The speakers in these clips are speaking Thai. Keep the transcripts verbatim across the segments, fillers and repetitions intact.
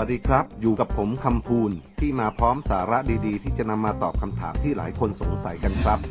ดีครับอยู่กับผมคำพูนที่มาพร้อมสาระดีๆที่จะนำมาตอบคำถามที่หลายคนสงสัยกันครับ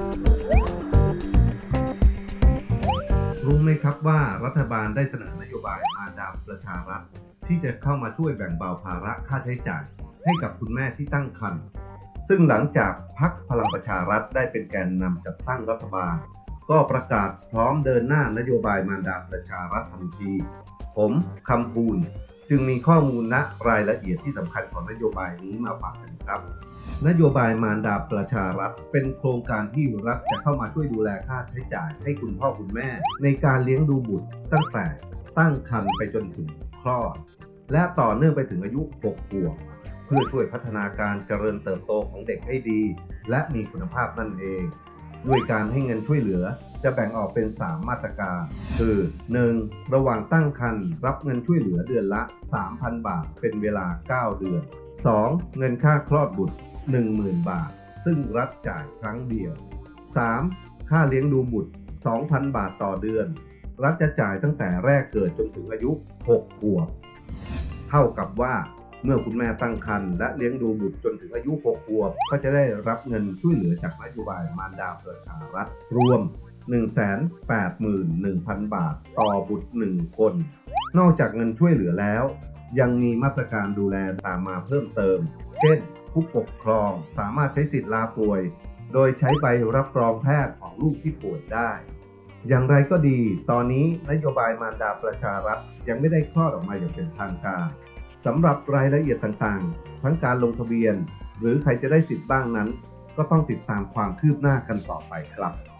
รู้ไหมครับว่ารัฐบาลได้เสนอนโยบายมารดาประชารัฐที่จะเข้ามาช่วยแบ่งเบาภาระค่าใช้จ่ายให้กับคุณแม่ที่ตั้งครรภ์ซึ่งหลังจากพรรคพลังประชารัฐได้เป็นแกนนำจัดตั้งรัฐบาลก็ประกาศพร้อมเดินหน้านโยบายมารดาประชารัฐทันทีผมคำพูนจึงมีข้อมูลและรายละเอียดที่สำคัญของนโยบายนี้มาฝากกันครับนโยบายมารดาประชารัฐเป็นโครงการที่รัฐจะเข้ามาช่วยดูแลค่าใช้จ่ายให้คุณพ่อคุณแม่ในการเลี้ยงดูบุตรตั้งแต่ตั้งครรภ์ไปจนถึงคลอดและต่อเนื่องไปถึงอายุหกขวบเพื่อช่วยพัฒนาการเจริญเติบโตของเด็กให้ดีและมีคุณภาพนั่นเองด้วยการให้เงินช่วยเหลือจะแบ่งออกเป็นสามมาตรการคือ หนึ่ง ระหว่างตั้งครรภ์รับเงินช่วยเหลือเดือนละ สามพัน บาทเป็นเวลาเก้าเดือน สอง เงินค่าคลอดบุตร หนึ่งหมื่น บาทซึ่งรัฐจ่ายครั้งเดียว สาม ค่าเลี้ยงดูบุตร สองพัน บาทต่อเดือนรัฐจะจ่ายตั้งแต่แรกเกิดจนถึงอายุหกขวบเท่ากับว่าเมื่อคุณแม่ตั้งครรภ์และเลี้ยงดูบุตรจนถึงอายุหกขวบก็จะได้รับเงินช่วยเหลือจากนโยบายมารดาประชารัฐรวม หนึ่งแสนแปดหมื่นหนึ่งพัน บาทต่อบุตรหนึ่งคนนอกจากเงินช่วยเหลือแล้วยังมีมาตรการดูแลตามมาเพิ่มเติมเช่นผู้ปกครองสามารถใช้สิทธิ์ลาป่วยโดยใช้ใบรับรองแพทย์ของลูกที่ป่วยได้อย่างไรก็ดีตอนนี้นโยบายมารดาประชารัฐยังไม่ได้คลอดออกมาอย่างเป็นทางการสำหรับรายละเอียดต่างๆทั้งการลงทะเบียนหรือใครจะได้สิทธิ์บ้างนั้นก็ต้องติดตามความคืบหน้ากันต่อไปครับ